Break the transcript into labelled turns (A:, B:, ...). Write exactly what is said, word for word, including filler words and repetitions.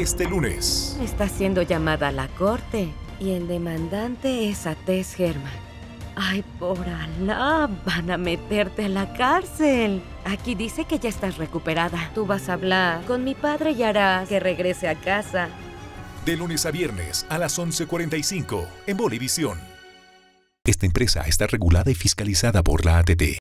A: este lunes.
B: Está siendo llamada a la corte y el demandante es a Tess Herman. Ay, por Alá, van a meterte a la cárcel. Aquí dice que ya estás recuperada. Tú vas a hablar con mi padre y harás que regrese a casa.
A: De lunes a viernes a las once cuarenta y cinco en Bolivisión. Esta empresa está regulada y fiscalizada por la A T T.